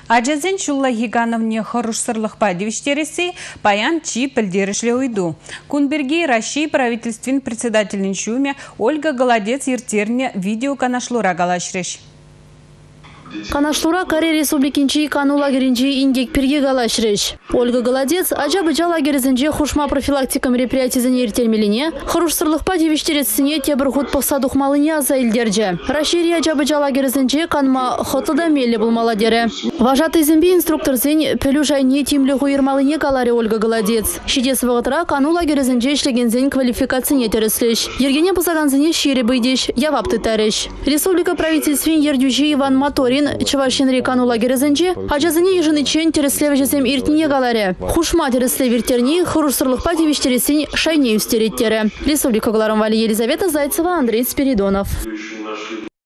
Ажазен шулла хигановне хорошсырлых падивиштереси паян чи пілдерішле уйду. Кунберги России правительствен председательный шуме Ольга Голодец ертерне видео канашлура галашреш. Канашлура Корея Республикинчи кану лагеринчи ингек перге галашреш. Ольга Голодец ажабыжа лагеризинче хушма профилактика мероприятизіне ертермеліне, хорошсырлых падивиштересіне тебір худ посадухмалыне аза илдерже. Рашири ажабыжа лагеризинче канма хотыда мелі булмаладері. Важатый зімбе инструктор зен пелюжайне тимлі хуйырмалыне галаре Ольга Голодец. Шидес вғытра кану лагеризинче ішлеген зен квалификацияне тереслеш. Ергене пысаганзіне шире бейдеш, явапты тареш. Республика правительствен ердюжи Иван Моторин Чувашинри кану лагеризинче ажазыне ежынычен тереслев жесем иртіне галаре. Хушма тереслев иртерни хорошсырлых падивиштересін шайне үстереттері. Республика Гларамвали Елизавета Зайцева, Андрей Спиридонов.